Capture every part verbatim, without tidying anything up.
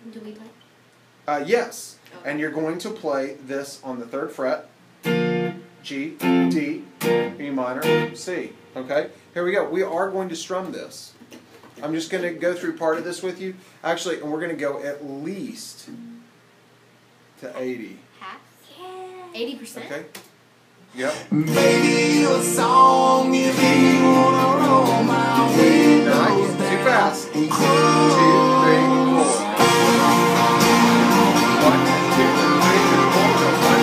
Do we play? Uh, yes. Okay. And you're going to play this on the third fret. G, D, E minor, C. Okay? Here we go. We are going to strum this. I'm just going to go through part of this with you. Actually, and we're going to go at least to eighty. Half? Yeah. eighty percent? Okay? Yep. Maybe a song if you wanna roll my windows All right. Too fast. down. Two, three, four. One, two, three, four. One,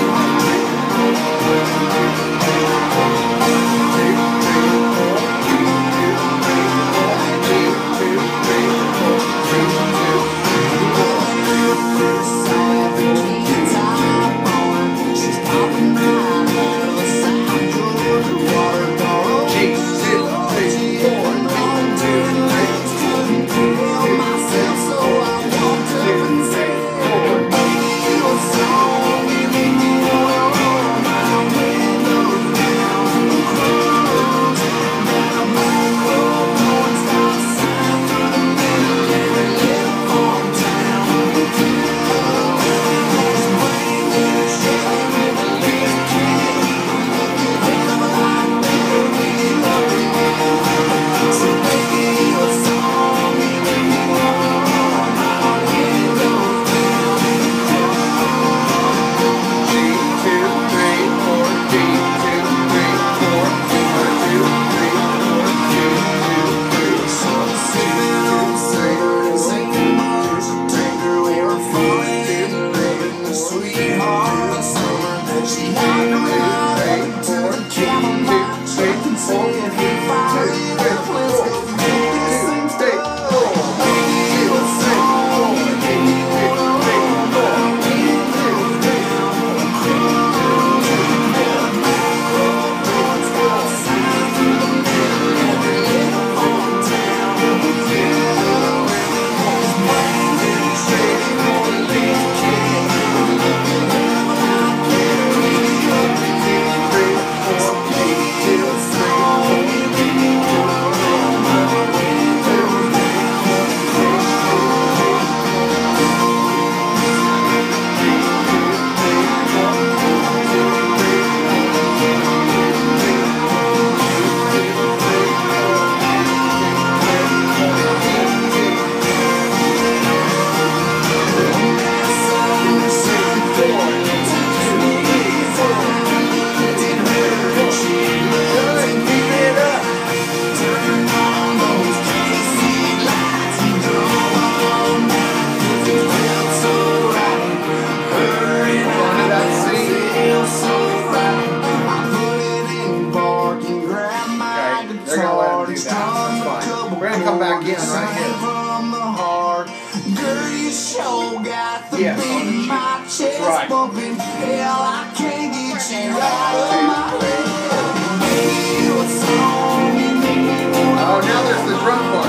come back in right here. Yes, that's right. Oh, now there's the drum part.